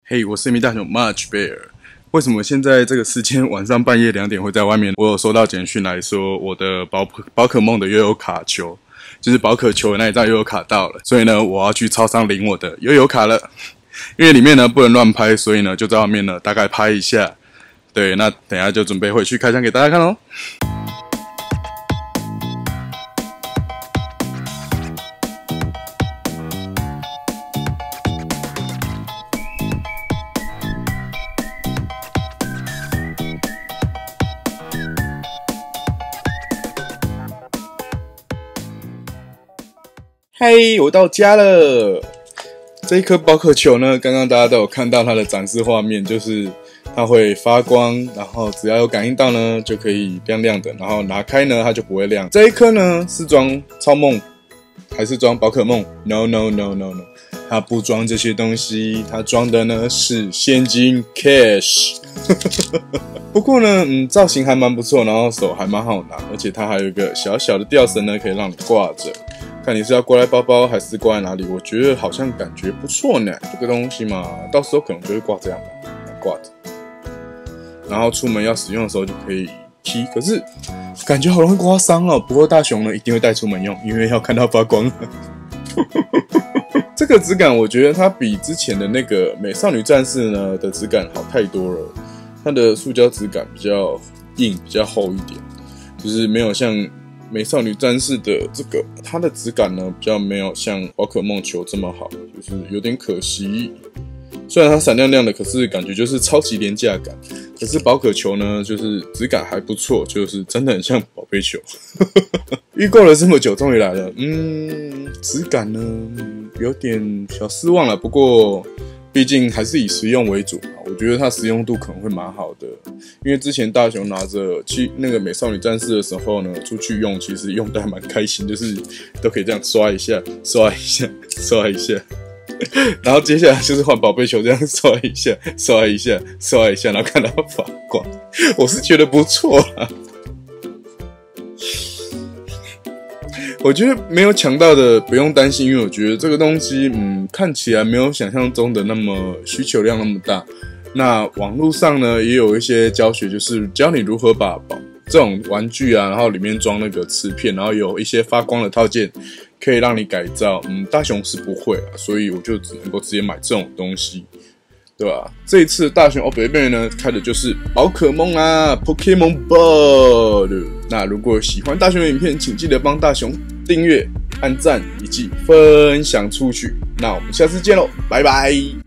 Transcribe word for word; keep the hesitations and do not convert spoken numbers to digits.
嘿、hey, 我是一名大熊 Much Bear。为什么现在这个时间晚上半夜两点会在外面？我有收到简讯来说，我的宝宝可梦的悠游卡球，就是宝可球的那一张悠游卡到了，所以呢，我要去超商领我的悠游卡了。因为里面呢不能乱拍，所以呢就在外面呢大概拍一下。对，那等一下就准备回去开箱给大家看咯。嘿，我到家了。这一颗宝可球呢，刚刚大家都有看到它的展示画面，就是它会发光，然后只要有感应到呢，就可以亮亮的，然后拿开呢，它就不会亮。这一颗呢是装超梦，还是装宝可梦 ？No No No No No， 它不装这些东西，它装的呢是现金 cash。不过呢，嗯，造型还蛮不错，然后手还蛮好拿，而且它还有一个小小的吊绳呢，可以让你挂着。看你是要挂在包包还是挂在哪里，我觉得好像感觉不错呢。这个东西嘛，到时候可能就会挂这样吧，挂着。然后出门要使用的时候就可以踢，可是感觉好容易刮伤哦。不过大雄呢一定会带出门用，因为要看到发光。这个质感我觉得它比之前的那个美少女战士呢的质感好太多了。它的塑胶质感比较硬，比较厚一点，就是没有像美少女战士的这个，它的质感呢比较没有像宝可梦球这么好，就是有点可惜。虽然它闪亮亮的，可是感觉就是超级廉价感。可是宝可球呢，就是质感还不错，就是真的很像宝贝球。预购了这么久，终于来了。嗯，质感呢有点小失望了，不过毕竟还是以实用为主嘛，我觉得它实用度可能会蛮好的。因为之前大雄拿着去那个美少女战士的时候呢，出去用其实用的还蛮开心，就是都可以这样刷一下、刷一下、刷一下。然后接下来就是换宝贝球，这样刷一下、刷一下、刷一下，然后看到它发光，我是觉得不错啦。我觉得没有抢到的不用担心，因为我觉得这个东西，嗯，看起来没有想象中的那么需求量那么大。那网络上呢也有一些教学，就是教你如何把这种玩具啊，然后里面装那个磁片，然后有一些发光的套件，可以让你改造。嗯，大雄是不会啊，所以我就只能够直接买这种东西，对吧？这一次大雄欧北贝呢开的就是宝可梦啊 ，Pokemon Ball。那如果喜欢大雄的影片，请记得帮大雄订阅、按赞以及分享出去。那我们下次见喽，拜拜。